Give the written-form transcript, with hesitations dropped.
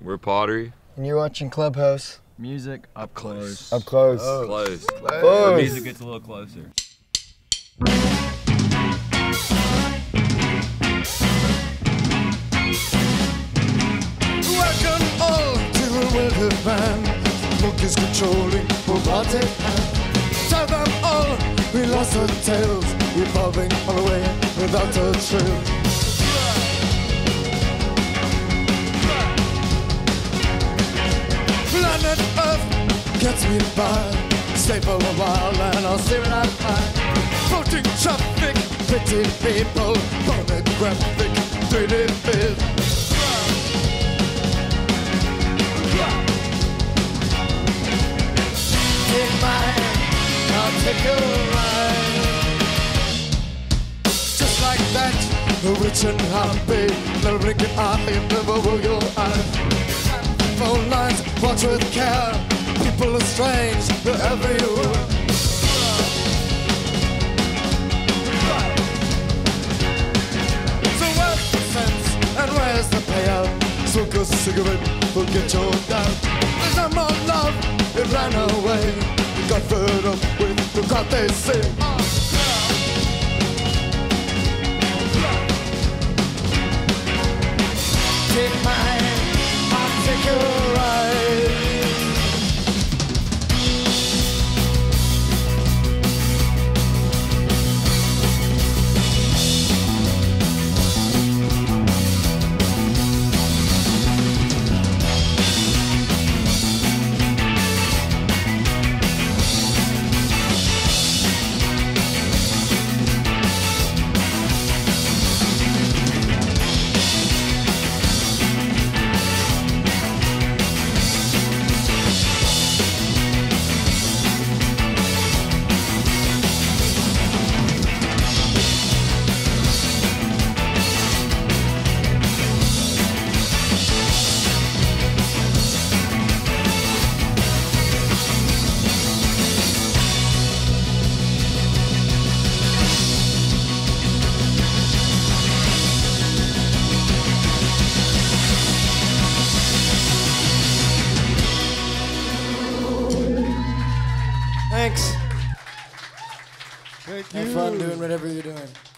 We're Pottery. And you're watching Clubhouse. Music up close. Up close. Close. Close. The music gets a little closer. Welcome all to the Wilted Band. Smoke is controlling for party. Tell them all we lost our tails, evolving all the way without a trail. Planet Earth gets me by. Stay for a while and I'll see what I find. Floating traffic, pretty people, pornographic, 3D biz. Take my hand, I'll take a ride. Just like that, rich and happy, little blinking eye, and never will your eyes. Phone lines, watch with care. People are strange, they're everywhere. So where's the sense and where's the payout? Smoke a cigarette, will get your doubt. There's no more love, it ran away. We got fed up with the crowd they sing. Take my hand, I'll take a ride. Thanks. Thank you. Have fun doing whatever you're doing.